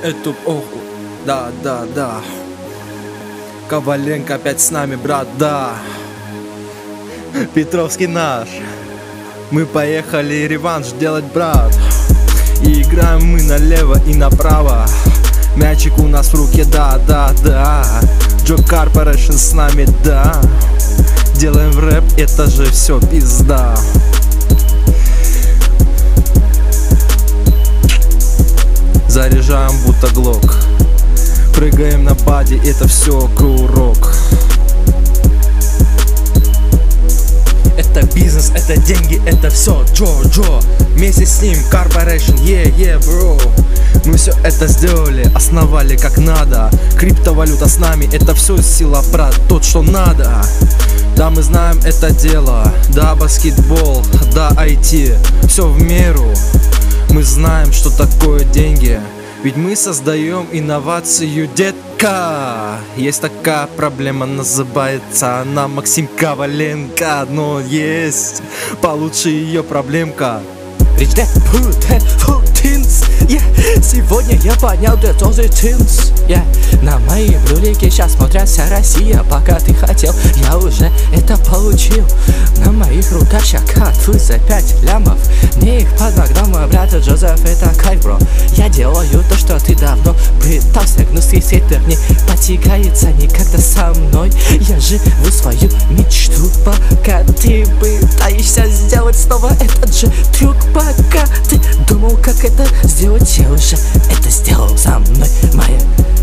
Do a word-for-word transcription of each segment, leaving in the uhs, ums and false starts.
эту оху. Да, да, да. Коваленко опять с нами, брат, да. Петровский наш. Мы поехали реванш делать, брат. И играем мы налево и направо. Мячик у нас в руке, да, да, да. Джо Корпорейшн с нами, да. Делаем рэп, это же все пизда. Заряжаем будто глок. Прыгаем на паде, это все курок. Это бизнес, это деньги, это все Джо, Джо. Вместе с ним Корпорейшн, yeah, yeah, bro. Мы все это сделали, основали как надо. Криптовалюта с нами, это все сила, брат, тот, что надо. Да, мы знаем это дело, да, баскетбол, да, ай ти, все в меру. Мы знаем, что такое деньги, ведь мы создаем инновацию, детка. Есть такая проблема, называется она Максим Коваленко. Но есть получше ее проблемка. Rich Dad, Poor Dad, Full Teens, yeah. Сегодня я поднял Detozy Teens, yeah. На мои ролики сейчас смотрят вся Россия. Пока ты хотел, я уже это получил. На моих руках шакатфы за пять лямов. Мне их подогнал мой брат Джозеф, это кайф, бро. Я делаю то, что ты давно пытался. Гнусный сетер не потягается никогда со мной. Я живу свою мечту, пока ты пытаешься сделать снова этот же трюк. Пока ты думал, как это сделать, я уже это сделал за мной, моя.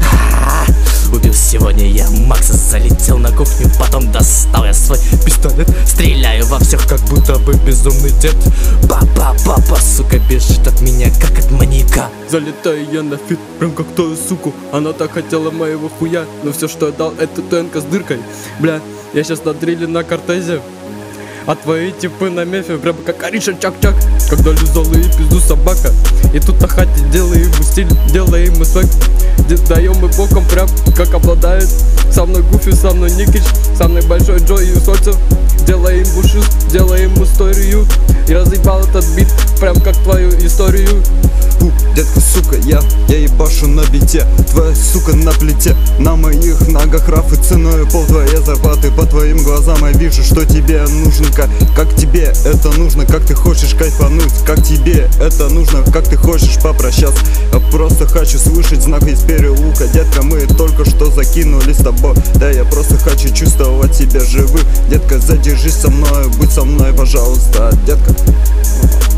Убил сегодня я Макса, залетел на кухню, потом достал я свой пистолет. Стреляю во всех, как будто бы безумный дед. Папа, папа, сука, бежит от меня, как от маньяка. Залетаю я на фит, прям как ту суку. Она так хотела моего хуя, но все, что я дал, это ТНК с дыркой. Бля, я сейчас на дриле на кортезе, а твои типы на мефе, прям как Ариша Чак-Чак. Когда лизала и пизду собака. И тут на хате делаем мы стиль, делаем мы свек. Даем мы боком, прям как обладает. Со мной Гуфи, со мной Никич, со мной Большой Джо и Сольцев. Делаем бушист, делаем историю. И разъебал этот бит, прям как твою историю. Фу, детка, сука, я, я ебашу на бите. Твоя сука на плите. На моих ногах рафы ценой пол твоей зарплаты. По твоим глазам я вижу, что тебе нужно. Как, как тебе это нужно, как ты хочешь кайфануть. Как тебе это нужно, как ты хочешь попрощаться. Я просто хочу слышать знак из переулка. Детка, мы только что закинули с тобой. Да я просто хочу чувствовать себя живым. Детка, задержись со мной, будь со мной, пожалуйста, детка.